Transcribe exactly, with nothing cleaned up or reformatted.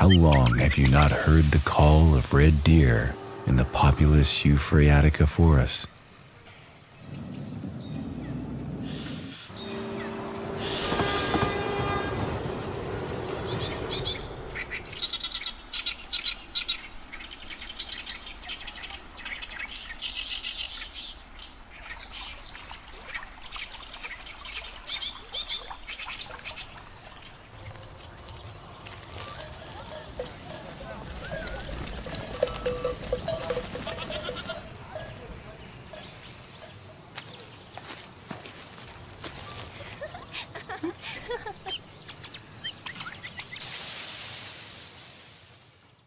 How long have you not heard the call of red deer in the populous Euphratica forest?